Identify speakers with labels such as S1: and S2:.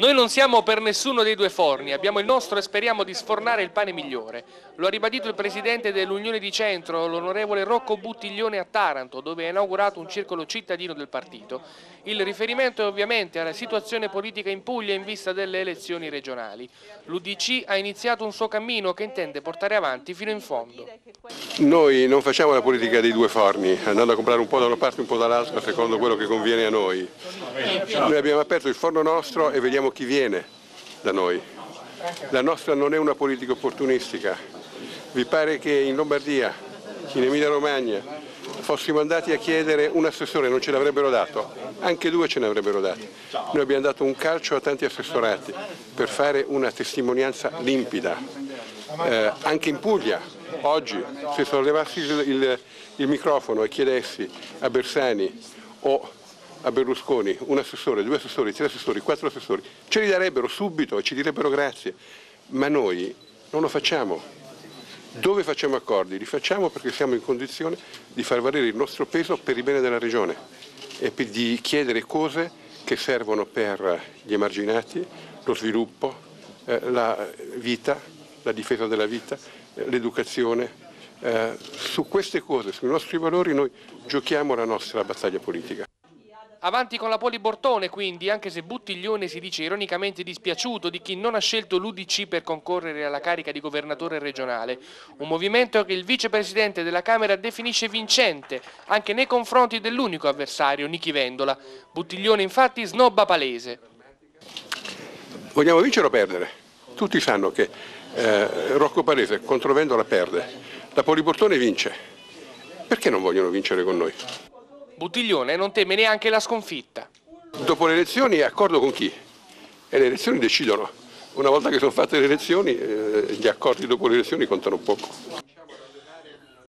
S1: Noi non siamo per nessuno dei due forni, abbiamo il nostro e speriamo di sfornare il pane migliore. Lo ha ribadito il presidente dell'Unione di Centro, l'onorevole Rocco Buttiglione a Taranto, dove ha inaugurato un circolo cittadino del partito. Il riferimento è ovviamente alla situazione politica in Puglia in vista delle elezioni regionali. L'UDC ha iniziato un suo cammino che intende portare avanti fino in fondo.
S2: Noi non facciamo la politica dei due forni, andando a comprare un po' da una parte e un po' dall'altra secondo quello che conviene a noi. Noi abbiamo aperto il forno nostro e vediamo chi viene da noi. La nostra non è una politica opportunistica. Vi pare che in Lombardia, in Emilia Romagna, fossimo andati a chiedere un assessore, non ce l'avrebbero dato? Anche due ce ne avrebbero dati. Noi abbiamo dato un calcio a tanti assessorati per fare una testimonianza limpida. Anche in Puglia, oggi, se sollevassi il microfono e chiedessi a Bersani o a Berlusconi un assessore, due assessori, tre assessori, quattro assessori, ce li darebbero subito e ci direbbero grazie, ma noi non lo facciamo. Dove facciamo accordi? Li facciamo perché siamo in condizione di far valere il nostro peso per il bene della regione e di chiedere cose che servono per gli emarginati, lo sviluppo, la vita, la difesa della vita, l'educazione. Su queste cose, sui nostri valori, noi giochiamo la nostra battaglia politica.
S1: Avanti con la Poli Bortone quindi, anche se Buttiglione si dice ironicamente dispiaciuto di chi non ha scelto l'UDC per concorrere alla carica di governatore regionale. Un movimento che il vicepresidente della Camera definisce vincente, anche nei confronti dell'unico avversario, Nichi Vendola. Buttiglione infatti snobba palese.
S2: Vogliamo vincere o perdere? Tutti sanno che Rocco Palese contro Vendola perde, la Poli Bortone vince. Perché non vogliono vincere con noi?
S1: Buttiglione non teme neanche la sconfitta.
S2: Dopo le elezioni è accordo con chi? E le elezioni decidono. Una volta che sono fatte le elezioni, gli accordi dopo le elezioni contano poco.